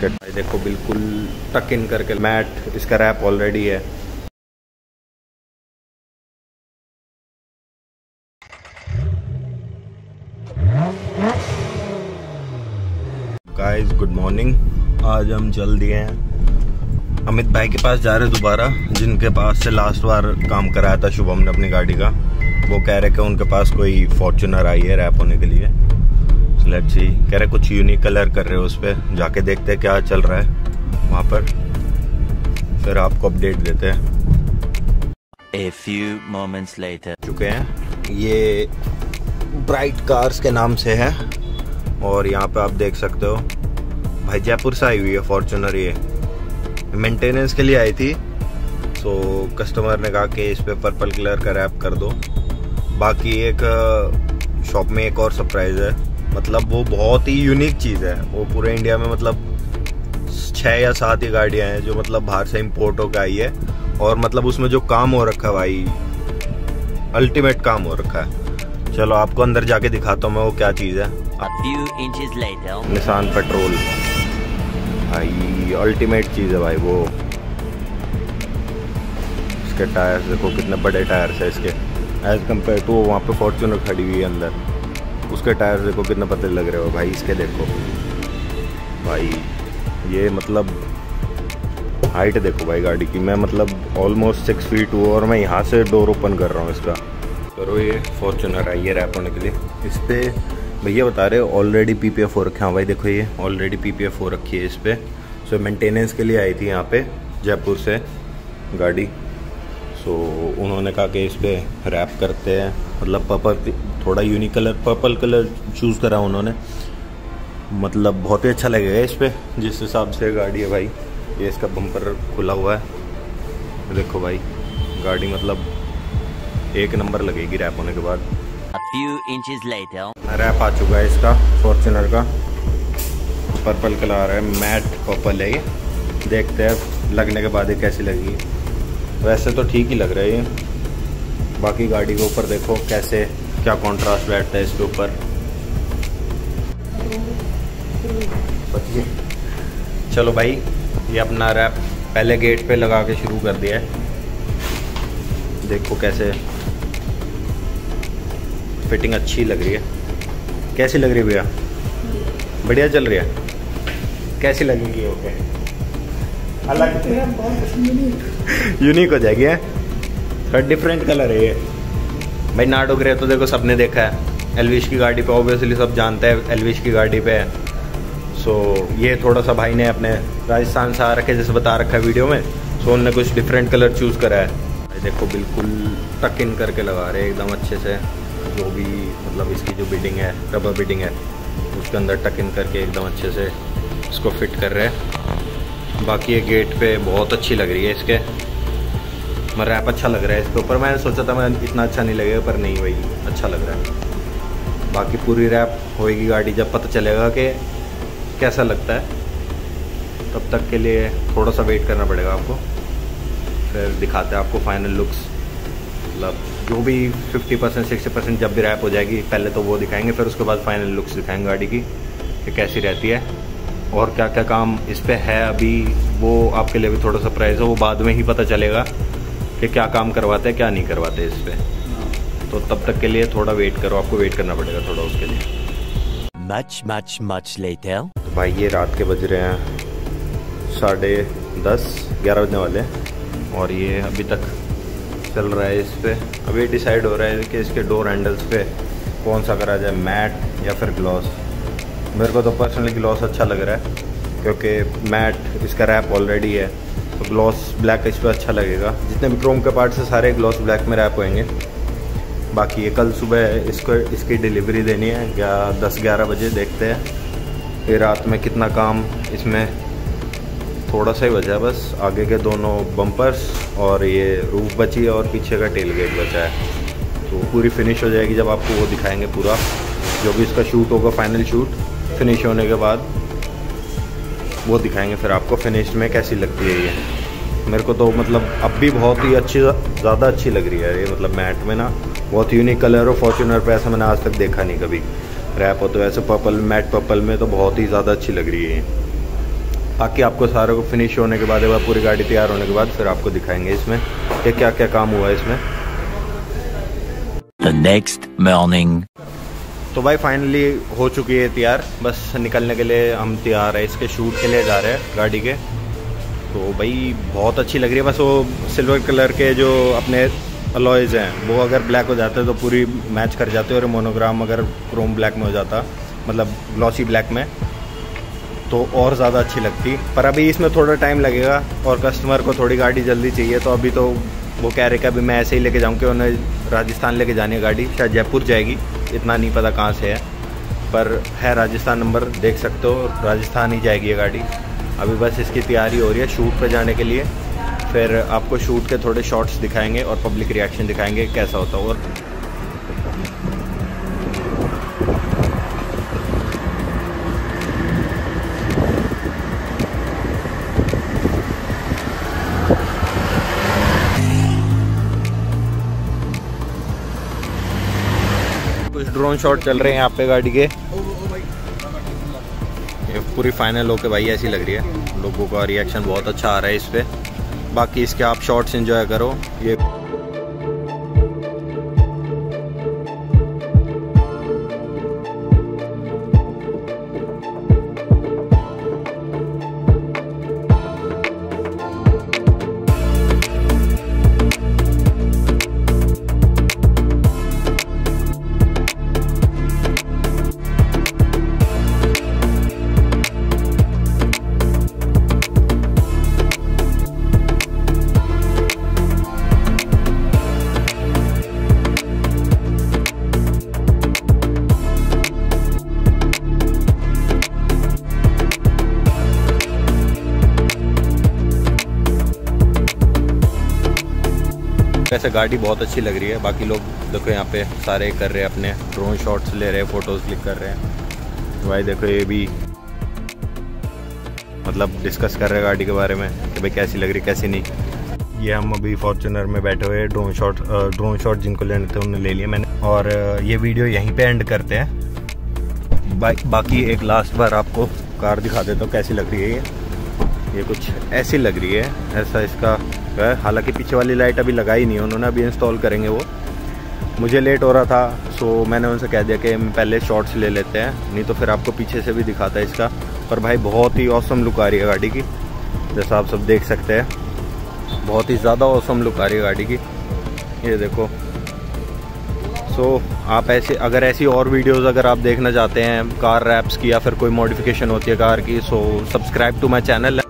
इसका देखो बिल्कुल टक इन करके मैट, इसका रैप ऑलरेडी है। Guys good morning. आज हम चल दिए हैं अमित भाई के पास जा रहे दोबारा, जिनके पास से लास्ट बार काम कराया था शुभम ने अपनी गाड़ी का। वो कह रहे कि उनके पास कोई फॉर्च्यूनर आई है रैप होने के लिए। लेट्स सी, कह रहे कुछ यूनिक कलर कर रहे हो उस पर, जाके देखते हैं क्या चल रहा है वहाँ पर, फिर आपको अपडेट देते हैं। A few moments later. चुके हैं, ये ब्राइट कार्स के नाम से है और यहाँ पे आप देख सकते हो भाई जयपुर से आई हुई है फॉर्च्यूनर। ये मेंटेनेंस के लिए आई थी, तो कस्टमर ने कहा कि इस पे पर्पल कलर का रैप कर दो। बाकी एक शॉप में एक और सरप्राइज है, मतलब वो बहुत ही यूनिक चीज़ है। वो पूरे इंडिया में मतलब 6 या 7 ही गाड़ियाँ हैं जो मतलब बाहर से इम्पोर्ट होकर आई है, और मतलब उसमें जो काम हो रखा है भाई अल्टीमेट काम हो रखा है। चलो आपको अंदर जाके दिखाता हूँ मैं वो क्या चीज़ है। A few inches later. Nissan Patrol भाई अल्टीमेट चीज़ है भाई। वो इसके टायर्स देखो कितने बड़े टायर्स है इसके, एज कम्पेयर टू वहाँ पे फॉर्च्यूनर खड़ी हुई है अंदर, उसके टायर्स देखो कितने पतले लग रहे हो भाई। इसके देखो भाई, ये मतलब हाइट देखो भाई गाड़ी की, मैं मतलब ऑलमोस्ट 6 फीट हूँ और मैं यहाँ से डोर ओपन कर रहा हूँ इसका। करो ये फॉर्च्यूनर आई है रैप होने के लिए। इस पर भैया बता रहे ऑलरेडी PPF हो रखा है भाई, देखो ये ऑलरेडी PPF हो रखी है इस पर। सो मेंटेनेंस के लिए आई थी यहाँ पे जयपुर से गाड़ी। सो उन्होंने कहा कि इस पर रैप करते हैं, मतलब पर्पल, थोड़ा unique colour purple colour choose करा उन्होंने, मतलब बहुत ही अच्छा लगेगा इस पर जिस हिसाब से गाड़ी है भाई। ये इसका बम्पर खुला हुआ है, देखो भाई गाड़ी मतलब एक नंबर लगेगी रैप होने के बाद। A few inches later. Wrap आ चुका है इसका फॉर्च्यूनर का, पर्पल कलर आ रहा है, मैट पर्पल है ये। देखते हैं लगने के बाद ये कैसी लगेगी। वैसे तो ठीक ही लग रहा है ये, बाकी गाड़ी के ऊपर देखो कैसे क्या कॉन्ट्रास्ट बैठता है इसके ऊपर। चलो भाई ये अपना रैप पहले गेट पे लगा के शुरू कर दिया है, देखो कैसे फिटिंग अच्छी लग रही है। कैसी लग रही है भैया? बढ़िया चल रही है। कैसी लगेगी? ओके अलग यूनिक हो जाएगी है, थोड़ा डिफरेंट कलर है ये भाई। नाटो ग्रे तो देखो सबने देखा है, एलविश की गाड़ी पे ऑब्वियसली सब जानते हैं एलविश की गाड़ी पे है। सो ये थोड़ा सा भाई ने अपने राजस्थान से आ रखे जैसे बता रखा है वीडियो में, सो उन्होंने कुछ डिफरेंट कलर चूज़ करा है भाई। देखो बिल्कुल टक इन करके लगा रहे हैं एकदम अच्छे से, जो भी मतलब इसकी जो बिडिंग है, रबर बिडिंग है, उसके अंदर टक इन करके एकदम अच्छे से इसको फिट कर रहे हैं। बाकी ये गेट पे बहुत अच्छी लग रही है इसके, मैं रैप अच्छा लग रहा है इसके ऊपर। मैंने सोचा था मैं इतना अच्छा नहीं लगेगा, पर नहीं भाई अच्छा लग रहा है। बाकी पूरी रैप होएगी गाड़ी जब पता चलेगा कि कैसा लगता है, तब तक के लिए थोड़ा सा वेट करना पड़ेगा आपको, फिर दिखाते हैं आपको फाइनल लुक्स। मतलब जो भी 50% 60% जब भी रैप हो जाएगी पहले तो वो दिखाएंगे, फिर उसके बाद फाइनल लुक्स दिखाएंगे गाड़ी की कि कैसी रहती है और क्या क्या काम इस पे है। अभी वो आपके लिए भी थोड़ा सरप्राइज है, वो बाद में ही पता चलेगा कि क्या काम करवाते हैं क्या नहीं करवाते इस पे। तो तब तक के लिए थोड़ा वेट करो, आपको वेट करना पड़ेगा थोड़ा उसके लिए। Much later. तो भाई ये रात के बज रहे हैं 10:30 11 बजने वाले, और ये अभी तक चल रहा है इस पर। अभी डिसाइड हो रहा है कि इसके डोर हैंडल्स पे कौन सा करा जाए, मैट या फिर ग्लॉस। मेरे को तो पर्सनली ग्लॉस अच्छा लग रहा है, क्योंकि मैट इसका रैप ऑलरेडी है, तो ग्लॉस ब्लैक इस पर अच्छा लगेगा। जितने भी क्रोम के पार्ट्स हैं सारे ग्लॉस ब्लैक में रैप होंगे। बाकी ये कल सुबह इसकी डिलीवरी देनी है 10-11 बजे, देखते हैं ये रात में कितना काम इसमें। थोड़ा सा ही बचा है बस, आगे के दोनों बम्पर्स और ये रूफ बची है और पीछे का टेल गेट बचा है। तो पूरी फिनिश हो जाएगी जब आपको वो दिखाएंगे पूरा, जो भी इसका शूट होगा फाइनल शूट फिनिश होने के बाद वो दिखाएंगे फिर आपको फिनिश में कैसी लगती है ये। मेरे को तो मतलब अब भी बहुत ही अच्छी, ज़्यादा अच्छी लग रही है ये, मतलब मैट में ना बहुत यूनिक कलर हो। फॉर्च्यूनर पे ऐसा मैंने आज तक देखा नहीं कभी रैप हो, तो ऐसे पर्पल मैट पर्पल में तो बहुत ही ज़्यादा अच्छी लग रही है। बाकी आपको सारे को फिनिश होने के बाद, एक बार पूरी गाड़ी तैयार होने के बाद फिर आपको दिखाएंगे इसमें कि क्या क्या काम हुआ है इसमें। The next morning. तो भाई फाइनली हो चुकी है तैयार, बस निकलने के लिए हम तैयार है, इसके शूट के लिए जा रहे हैं गाड़ी के। तो भाई बहुत अच्छी लग रही है, बस वो सिल्वर कलर के जो अपने अलॉयज़ हैं वो अगर ब्लैक हो जाते तो पूरी मैच कर जाते, और मोनोग्राम अगर क्रोम ब्लैक में हो जाता, मतलब ग्लॉसी ब्लैक में, तो और ज़्यादा अच्छी लगती। पर अभी इसमें थोड़ा टाइम लगेगा और कस्टमर को थोड़ी गाड़ी जल्दी चाहिए, तो अभी तो वो कह रहे कि अभी मैं ऐसे ही लेके जाऊँ कि उन्हें राजस्थान लेके जानी है गाड़ी, शायद जयपुर जाएगी, इतना नहीं पता कहाँ से है, पर है राजस्थान नंबर, देख सकते हो राजस्थान ही जाएगी ये गाड़ी। अभी बस इसकी तैयारी हो रही है शूट पे जाने के लिए, फिर आपको शूट के थोड़े शॉट्स दिखाएंगे और पब्लिक रिएक्शन दिखाएंगे कैसा होता है। और कुछ ड्रोन शॉट चल रहे हैं यहाँ पे गाड़ी के, ये पूरी फाइनल होके भाई ऐसी लग रही है, लोगों का रिएक्शन बहुत अच्छा आ रहा है इस पे। बाकी इसके आप शॉट्स एंजॉय करो। ये वैसे गाड़ी बहुत अच्छी लग रही है। बाकी लोग देखो यहाँ पे सारे कर रहे हैं, अपने ड्रोन शॉट्स ले रहे हैं, फ़ोटोज़ क्लिक कर रहे हैं। तो भाई देखो ये भी मतलब डिस्कस कर रहे हैं गाड़ी के बारे में कि भाई कैसी लग रही कैसी नहीं। ये हम अभी फॉर्च्यूनर में बैठे हुए ड्रोन शॉट जिनको लेने थे उन्होंने ले लिए मैंने, और ये वीडियो यहीं पे एंड करते हैं। बाकी एक लास्ट बार आपको कार दिखा देता हूँ कैसी लग रही है। ये कुछ ऐसी लग रही है, ऐसा इसका है। हालांकि पीछे वाली लाइट अभी लगाई नहीं है उन्होंने, अभी इंस्टॉल करेंगे वो। मुझे लेट हो रहा था, सो मैंने उनसे कह दिया कि पहले शॉट्स ले लेते हैं, नहीं तो फिर आपको पीछे से भी दिखाता है इसका। पर भाई बहुत ही ऑसम लुक आ रही है गाड़ी की, जैसा आप सब देख सकते हैं, बहुत ही ज़्यादा ऑसम लुक आ रही है गाड़ी की। ये देखो। सो आप अगर ऐसी और वीडियोस अगर आप देखना चाहते हैं कार रैप्स की, या फिर कोई मॉडिफिकेशन होती है कार की, so subscribe to my channel.